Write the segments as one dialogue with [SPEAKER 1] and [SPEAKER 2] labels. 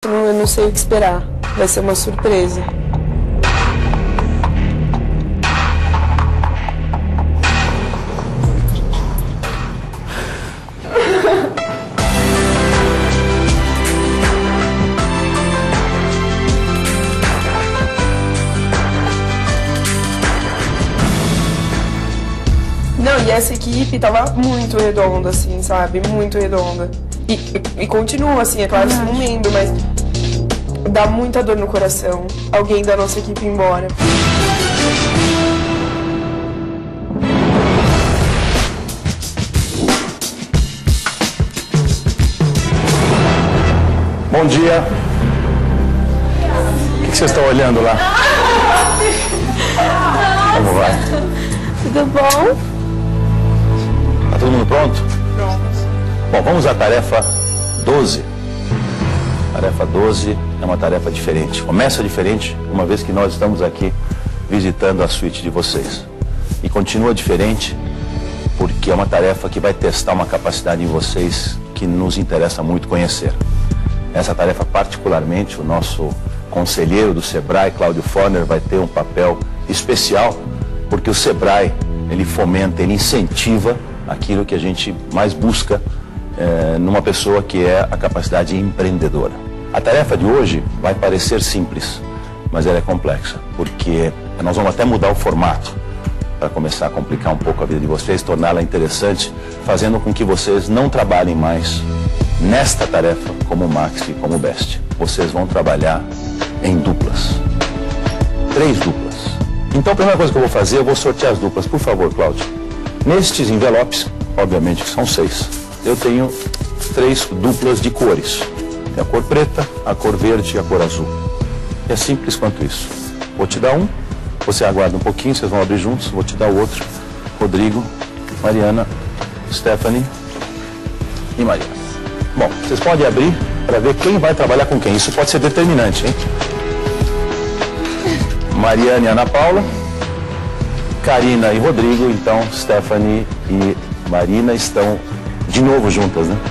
[SPEAKER 1] Eu não sei o que esperar. Vai ser uma surpresa. Não, e essa equipe tava muito redonda, assim, sabe? Muito redonda. E continua, assim, é claro, isso não lembro, mas dá muita dor no coração alguém da nossa equipe ir embora.
[SPEAKER 2] Bom dia. O que vocês estão olhando lá? Como vai?
[SPEAKER 1] Tudo bom?
[SPEAKER 2] Tá todo mundo pronto?
[SPEAKER 1] Pronto.
[SPEAKER 2] Bom, vamos à tarefa 12. Tarefa 12 é uma tarefa diferente. Começa diferente, uma vez que nós estamos aqui visitando a suíte de vocês. E continua diferente, porque é uma tarefa que vai testar uma capacidade em vocês que nos interessa muito conhecer. Essa tarefa, particularmente, o nosso conselheiro do Sebrae, Cláudio Forner, vai ter um papel especial, porque o Sebrae, ele fomenta, ele incentiva aquilo que a gente mais busca numa pessoa, que é a capacidade empreendedora. A tarefa de hoje vai parecer simples, mas ela é complexa, porque nós vamos até mudar o formato para começar a complicar um pouco a vida de vocês, torná-la interessante, fazendo com que vocês não trabalhem mais nesta tarefa como Max e como Best. Vocês vão trabalhar em duplas. 3 duplas. Então a primeira coisa que eu vou fazer, eu vou sortear as duplas. Por favor, Cláudio. Nestes envelopes, obviamente que são 6, eu tenho 3 duplas de cores. Tem a cor preta, a cor verde e a cor azul. É simples quanto isso. Vou te dar um, você aguarda um pouquinho, vocês vão abrir juntos. Vou te dar o outro. Rodrigo, Mariana, Stephanie e Mariana. Bom, vocês podem abrir para ver quem vai trabalhar com quem. Isso pode ser determinante, hein? Mariana e Ana Paula, Karina e Rodrigo. Então, Stephanie e Marina estão de novo juntas, né?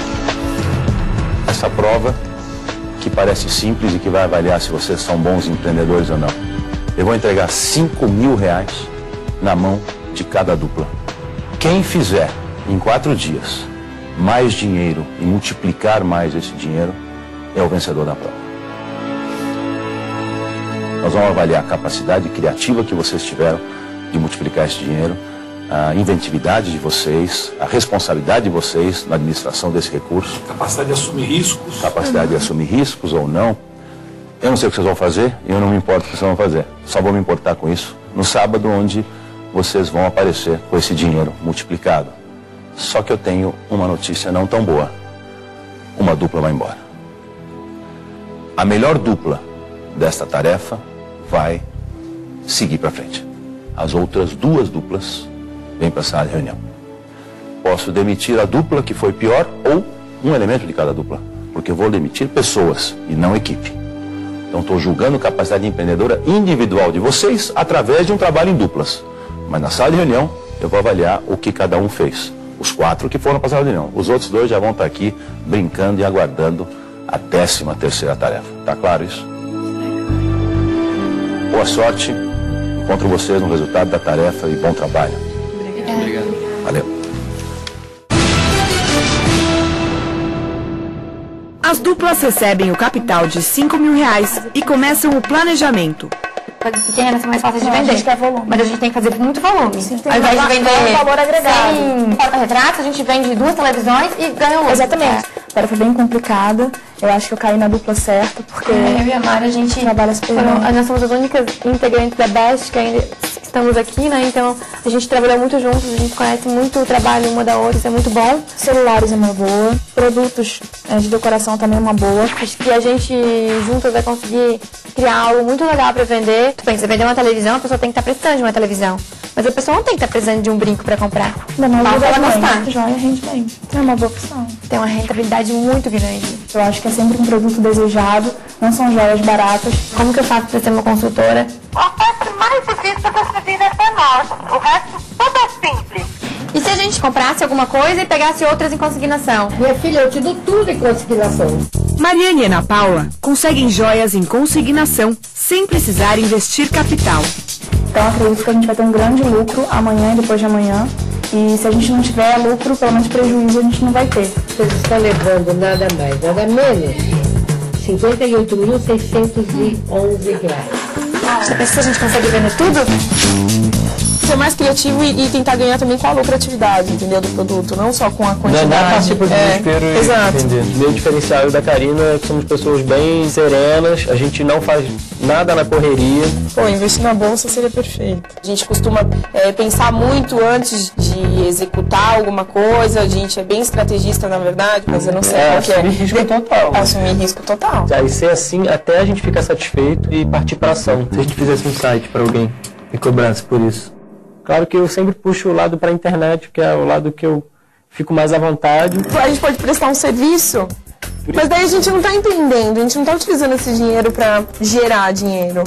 [SPEAKER 2] Essa prova, que parece simples e que vai avaliar se vocês são bons empreendedores ou não. Eu vou entregar R$5.000 na mão de cada dupla. Quem fizer em 4 dias mais dinheiro e multiplicar mais esse dinheiro é o vencedor da prova. Nós vamos avaliar a capacidade criativa que vocês tiveram de multiplicar esse dinheiro, a inventividade de vocês, a responsabilidade de vocês na administração desse recurso.
[SPEAKER 3] Capacidade de assumir riscos.
[SPEAKER 2] Capacidade de assumir riscos ou não. Eu não sei o que vocês vão fazer e eu não me importo o que vocês vão fazer. Só vou me importar com isso no sábado, onde vocês vão aparecer com esse dinheiro multiplicado. Só que eu tenho uma notícia não tão boa. Uma dupla vai embora. A melhor dupla desta tarefa vai seguir para frente. As outras 2 duplas vêm para a sala de reunião. Posso demitir a dupla que foi pior ou um elemento de cada dupla, porque eu vou demitir pessoas e não equipe. Então estou julgando capacidade empreendedora individual de vocês através de um trabalho em duplas. Mas na sala de reunião eu vou avaliar o que cada um fez. Os 4 que foram para a sala de reunião. Os outros 2 já vão estar aqui brincando e aguardando a 13ª tarefa. Tá claro isso? Boa sorte. Encontro vocês no resultado da tarefa e bom trabalho.
[SPEAKER 3] Obrigado.
[SPEAKER 2] Valeu.
[SPEAKER 4] As duplas recebem o capital de R$5.000 e começam o planejamento.
[SPEAKER 5] Pequenas são mais fáceis de vender.
[SPEAKER 6] A gente quer volume.
[SPEAKER 5] Mas a gente tem que fazer muito volume.
[SPEAKER 6] Sim, tem
[SPEAKER 5] ao invés de vender
[SPEAKER 6] um valor agregado.
[SPEAKER 5] sem porta-retratos, a gente vende 2 televisões e ganha um.
[SPEAKER 6] Exatamente. A tarefa bem complicada. Eu acho que eu caí na dupla certa, porque
[SPEAKER 5] eu e a Mari, a gente
[SPEAKER 6] trabalha super bem.
[SPEAKER 5] Nós somos as únicas integrantes da Best que ainda estamos aqui, né? Então a gente trabalhou muito juntos, a gente conhece muito o trabalho uma da outra, isso é muito bom.
[SPEAKER 6] Celulares é uma boa. Produtos de decoração também é uma boa.
[SPEAKER 5] Acho que a gente juntas vai conseguir criar algo muito legal para vender. Tu pensa, vender uma televisão, a pessoa tem que estar precisando de uma televisão. Mas a pessoa não tem que estar precisando de um brinco para comprar.
[SPEAKER 6] Ainda mais
[SPEAKER 5] Basta ela gostar.
[SPEAKER 6] Joia rende bem. É uma boa opção.
[SPEAKER 5] Tem uma rentabilidade muito grande.
[SPEAKER 6] Eu acho que é sempre um produto desejado, não são joias baratas.
[SPEAKER 5] Como que eu faço para ser uma consultora?
[SPEAKER 7] A parte mais difícil da sua vida é nós. O resto tudo é simples.
[SPEAKER 5] E se a gente comprasse alguma coisa e pegasse outras em consignação?
[SPEAKER 7] Minha filha, eu te dou tudo em consignação.
[SPEAKER 4] Mariana e Ana Paula conseguem joias em consignação sem precisar investir capital.
[SPEAKER 6] Então acredito que a gente vai ter um grande lucro amanhã e depois de amanhã. E se a gente não tiver lucro, pelo menos prejuízo a gente não vai ter.
[SPEAKER 7] Vocês estão levando nada mais, nada menos. R$58.611.
[SPEAKER 5] Você pensa que a gente consegue vender tudo?
[SPEAKER 1] Ser mais criativo e tentar ganhar também com a lucratividade, entendeu? Do produto, não só com a quantidade.
[SPEAKER 8] Não é partir pro desespero e vender. Meu diferencial eu da Karina é que somos pessoas bem serenas, a gente não faz nada na correria.
[SPEAKER 1] Pô, investir na bolsa seria perfeito. A gente costuma pensar muito antes de executar alguma coisa, a gente é bem estrategista na verdade, mas eu não sei qual que é.
[SPEAKER 8] Assumir risco total.
[SPEAKER 1] Assumir risco total.
[SPEAKER 8] Aí ser assim até a gente ficar satisfeito e partir pra ação. Se a gente fizesse um site pra alguém e cobrasse por isso. Claro que eu sempre puxo o lado para a internet, que é o lado que eu fico mais à vontade.
[SPEAKER 1] A gente pode prestar um serviço, mas daí a gente não está empreendendo, a gente não está utilizando esse dinheiro para gerar dinheiro.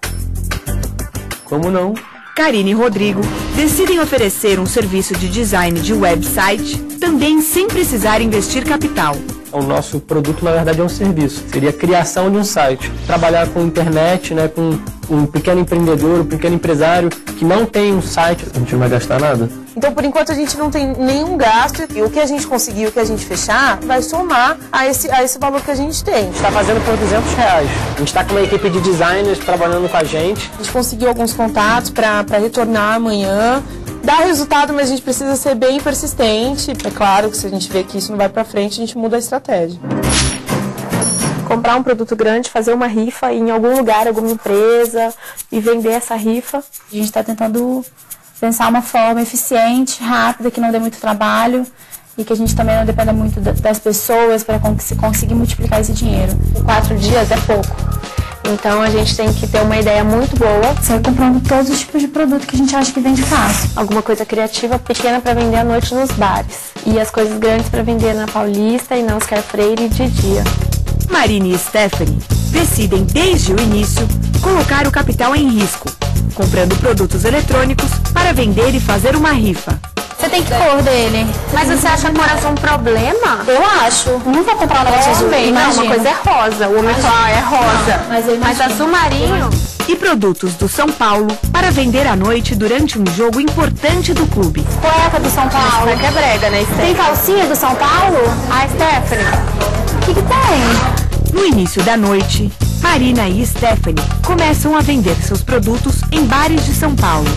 [SPEAKER 8] Como não?
[SPEAKER 4] Karine e Rodrigo decidem oferecer um serviço de design de website, também sem precisar investir capital.
[SPEAKER 8] O nosso produto, na verdade, é um serviço. Seria a criação de um site. Trabalhar com internet, né, com um pequeno empreendedor, um pequeno empresário que não tem um site, a gente não vai gastar nada.
[SPEAKER 1] Então, por enquanto, a gente não tem nenhum gasto e o que a gente conseguir, o que a gente fechar, vai somar a esse valor que a gente tem.
[SPEAKER 8] A gente está fazendo por R$200. A gente está com uma equipe de designers trabalhando com a gente.
[SPEAKER 1] A gente conseguiu alguns contatos para retornar amanhã. Dá resultado, mas a gente precisa ser bem persistente. É claro que se a gente vê que isso não vai para frente, a gente muda a estratégia. Comprar um produto grande, fazer uma rifa em algum lugar, alguma empresa e vender essa rifa.
[SPEAKER 6] A gente está tentando pensar uma forma eficiente, rápida, que não dê muito trabalho e que a gente também não dependa muito das pessoas para conseguir multiplicar esse dinheiro.
[SPEAKER 5] 4 dias é pouco. Então a gente tem que ter uma ideia muito boa.
[SPEAKER 6] Sair comprando todos os tipos de produto que a gente acha que vende fácil.
[SPEAKER 5] Alguma coisa criativa pequena para vender à noite nos bares. E as coisas grandes para vender na Paulista e na Oscar Freire de dia.
[SPEAKER 4] Marina e Stephanie decidem desde o início colocar o capital em risco, comprando produtos eletrônicos para vender e fazer uma rifa.
[SPEAKER 5] Você tem que cor dele. Mas você acha que é um problema? Eu acho. Não vou comprar um negócio azul. Não, uma coisa é rosa. O homem fala, é rosa. Mas azul marinho.
[SPEAKER 4] E produtos do São Paulo para vender à noite durante um jogo importante do clube.
[SPEAKER 5] Cueca do São Paulo. Que é brega, né, Stephanie? Tem calcinha do São Paulo? Ah, Stephanie. O que tem?
[SPEAKER 4] No início da noite, Marina e Stephanie começam a vender seus produtos em bares de São Paulo.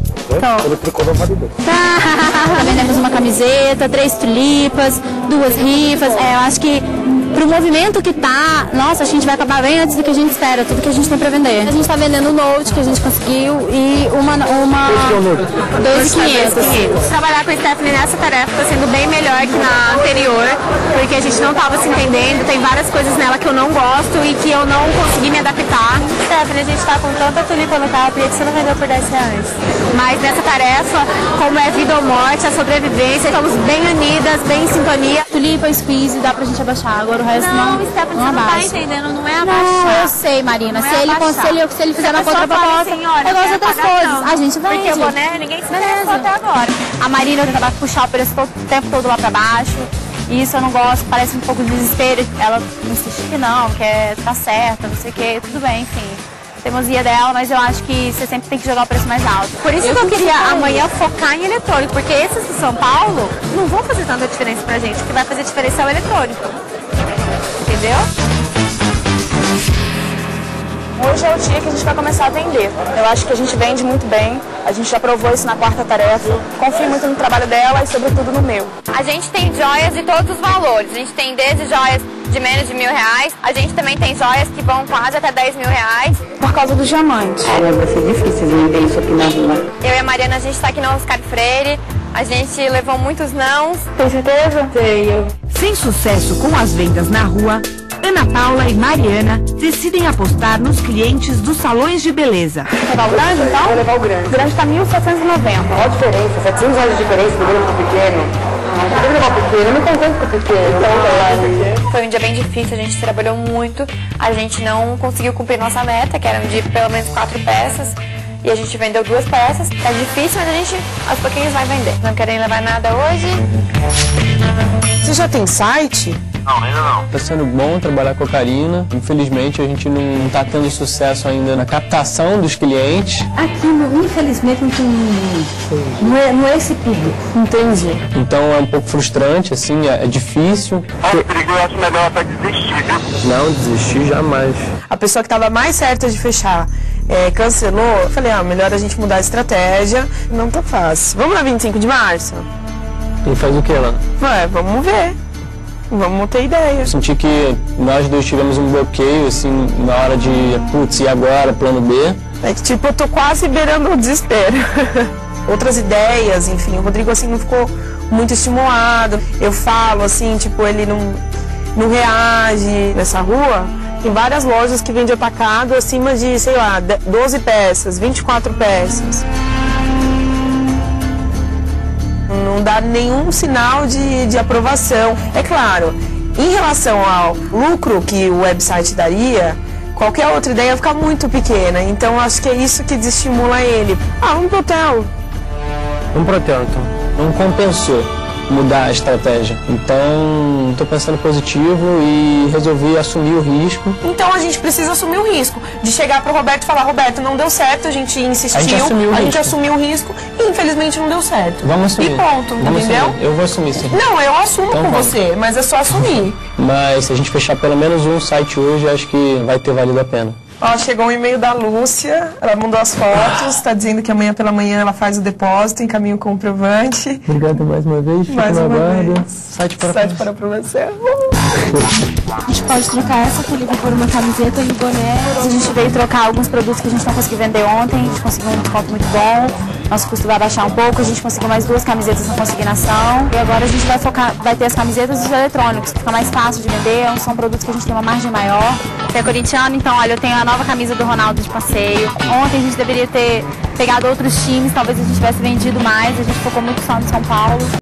[SPEAKER 6] Vendemos uma camiseta, 3 tulipas, 2 rifas. Eu acho que pro movimento que tá, nossa, a gente vai acabar bem antes do que a gente espera, tudo que a gente tem pra vender. A gente tá vendendo o Note que a gente conseguiu e uma 2.500.
[SPEAKER 5] Trabalhar com a Stephanie nessa tarefa tá sendo bem melhor que na anterior, porque a gente não tava se entendendo, tem várias coisas nela que eu não gosto e que eu não consegui me adaptar. Stephanie, a gente tá com tanta tulipa no carro, por que você não vendeu por R$10? Mas nessa tarefa, como é vida ou morte, a sobrevivência, estamos bem unidas, bem em sintonia.
[SPEAKER 6] Tulipa, squeeze, dá pra gente abaixar, agora o resto
[SPEAKER 5] não Stephanie, você não tá entendendo, não é abaixar.
[SPEAKER 6] Não, eu sei, Marina,
[SPEAKER 5] não
[SPEAKER 6] se ele fizer uma contraproposta, eu gosto de outras coisas. A gente vai.
[SPEAKER 5] Porque o boné, ninguém se interessou até agora.
[SPEAKER 6] A Marina tentava puxar o preço o tempo todo lá pra baixo. E isso eu não gosto, parece um pouco de desespero. Ela insiste que não, que tá certa, não sei o que, tudo bem, enfim. Teimosia dela, mas eu acho que você sempre tem que jogar o preço mais alto.
[SPEAKER 5] Por isso que eu queria amanhã focar em eletrônico, porque esses de São Paulo não vão fazer tanta diferença pra gente. O que vai fazer diferença é o eletrônico. Entendeu?
[SPEAKER 6] Hoje é o dia que a gente vai começar a vender. Eu acho que a gente vende muito bem, a gente já provou isso na quarta tarefa. Confio muito no trabalho dela e sobretudo no meu.
[SPEAKER 5] A gente tem joias de todos os valores. A gente tem desde joias de menos de R$1.000, a gente também tem joias que vão quase até R$10.000.
[SPEAKER 6] Por causa dos diamantes.
[SPEAKER 7] Vai ser difícil vender isso aqui na rua.
[SPEAKER 5] Eu e a Mariana, a gente tá aqui no Oscar Freire. A gente levou muitos nãos.
[SPEAKER 6] Tem certeza?
[SPEAKER 7] Tenho.
[SPEAKER 4] Sem sucesso com as vendas na rua, Ana Paula e Mariana decidem apostar nos clientes dos salões de beleza.
[SPEAKER 6] Levar o grande, então?
[SPEAKER 7] Vou levar o grande.
[SPEAKER 6] O grande tá 1.790.
[SPEAKER 7] Qual a diferença? 700 reais de diferença do grande pro pequeno. Eu vou levar o pequeno, eu não contento com o pequeno.
[SPEAKER 5] Foi um dia bem difícil, a gente trabalhou muito. A gente não conseguiu cumprir nossa meta, que era de pelo menos 4 peças.
[SPEAKER 6] E a gente vendeu 2 peças. É difícil, mas a gente aos pouquinhos vai vender. Não querem levar nada hoje.
[SPEAKER 1] Você já tem site?
[SPEAKER 3] Não, ainda não.
[SPEAKER 8] Tá sendo bom trabalhar com a Karina. Infelizmente, a gente não tá tendo sucesso ainda na captação dos clientes.
[SPEAKER 9] Aqui, infelizmente, não tem ninguém. Não é esse público.
[SPEAKER 1] Entendi.
[SPEAKER 8] Então é um pouco frustrante, assim, é difícil.
[SPEAKER 3] Eu acho melhor até desistir, viu?
[SPEAKER 8] Não, desistir jamais.
[SPEAKER 1] A pessoa que estava mais certa de fechar cancelou. Eu falei, melhor a gente mudar a estratégia. Não tá fácil. Vamos na 25 de março?
[SPEAKER 8] E faz o que, Lana?
[SPEAKER 1] Vamos ver. Vamos ter ideia.
[SPEAKER 8] Eu senti que nós dois tivemos um bloqueio, assim, na hora de, putz, e agora, plano B?
[SPEAKER 1] É que, tipo, eu tô quase beirando o desespero. Outras ideias, enfim, o Rodrigo, assim, não ficou muito estimulado. Eu falo, assim, tipo, ele não reage. Nessa rua, tem várias lojas que vendem atacado acima de, sei lá, 12 peças, 24 peças. Não dá nenhum sinal de aprovação. É claro, em relação ao lucro que o website daria, qualquer outra ideia fica muito pequena. Então acho que é isso que desestimula ele. Vamos pro hotel.
[SPEAKER 8] Vamos pro hotel, então. Não compensou mudar a estratégia. Então, estou pensando positivo e resolvi assumir o risco.
[SPEAKER 1] Então a gente precisa assumir o risco de chegar pro Roberto e falar, Roberto, não deu certo, a gente insistiu, a gente assumiu o risco e infelizmente não deu certo.
[SPEAKER 8] Vamos assumir.
[SPEAKER 1] E ponto, entendeu?
[SPEAKER 8] Assumir. Eu vou assumir, sim.
[SPEAKER 1] Não, eu assumo
[SPEAKER 8] então,
[SPEAKER 1] com você, mas é só assumir.
[SPEAKER 8] Mas se a gente fechar pelo menos um site hoje, acho que vai ter valido a pena.
[SPEAKER 1] Chegou um e-mail da Lúcia, ela mandou as fotos, está dizendo que amanhã pela manhã ela faz o depósito, encaminha o comprovante.
[SPEAKER 8] Obrigado mais uma vez,
[SPEAKER 1] mais uma vez.
[SPEAKER 8] Site para você.
[SPEAKER 9] A gente pode trocar essa tulipa por uma camiseta e um boné.
[SPEAKER 6] A gente veio trocar alguns produtos que a gente não conseguiu vender ontem, a gente conseguiu um desconto muito bom, nosso custo vai baixar um pouco, a gente conseguiu mais 2 camisetas na consignação e agora a gente vai ter as camisetas e os eletrônicos, que fica mais fácil de vender, são produtos que a gente tem uma margem maior. Você é corintiano, então olha, eu tenho a nova camisa do Ronaldo de passeio. Ontem a gente deveria ter pegado outros times, talvez a gente tivesse vendido mais, a gente focou muito só no São Paulo.